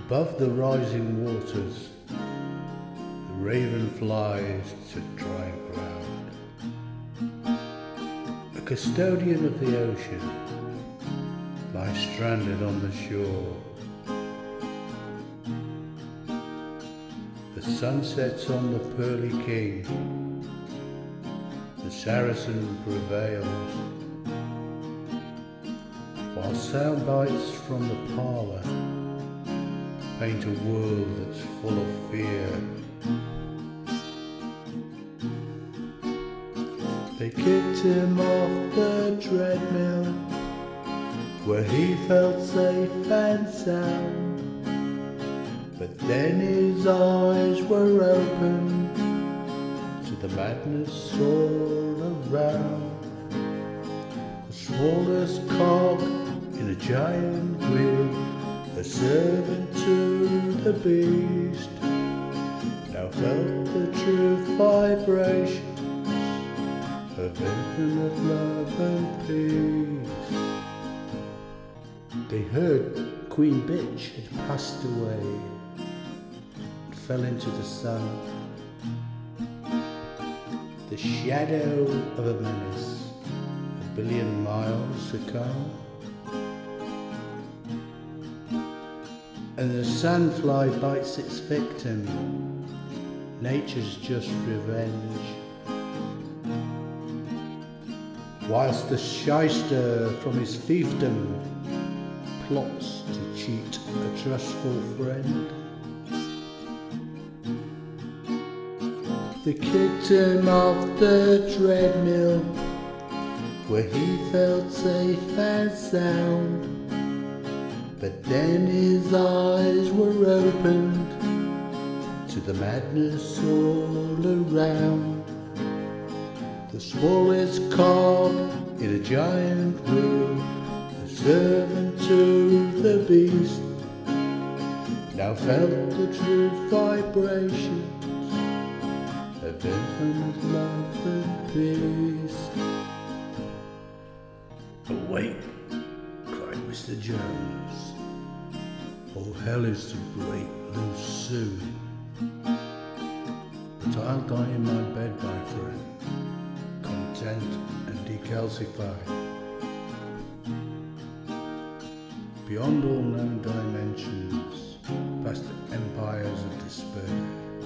Above the rising waters, the raven flies to drier ground. A custodian of the ocean lies stranded on the shore. The sun sets on the pearly king, the Saracen prevails, while sound bites from the parlour paint a world that's full of fear. They kicked him off the treadmill, where he felt safe and sound, but then his eyes were opened to the madness all around. The smallest cog in a giant wheel, a servant to the beast, now felt the true vibrations of infinite love and peace. They heard Queen Bitch had passed away and fell into the sun, the shadow of a menace, 1 billion miles to come. And the sandfly bites its victim, nature's just revenge, whilst the shyster from his fiefdom plots to cheat a trustful friend. They kicked him off the treadmill, where he felt safe and sound, but then his eyes were opened to the madness all around. The smallest cog in a giant wheel, a servant to the beast, now felt the true vibrations of infinite love and peace. "Awake!" cried Mr. Jones. "All hell is to break loose soon. But I'll die in my bed, my friend, content and decalcified. Beyond all known dimensions, past empires of despair,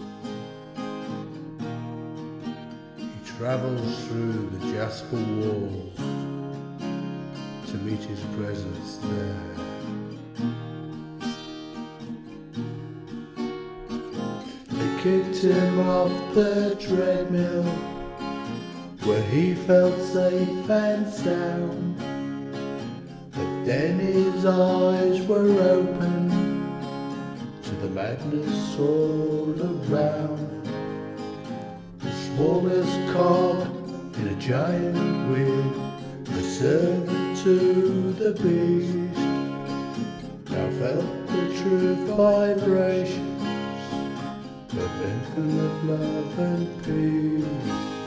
he travels through the jasper walls to meet his presence there." They kicked him off the treadmill, where he felt safe and sound, but then his eyes were opened to the madness all around. The smallest cog in a giant wheel, a servant to the beast, now felt the true vibrations of infinite love and peace.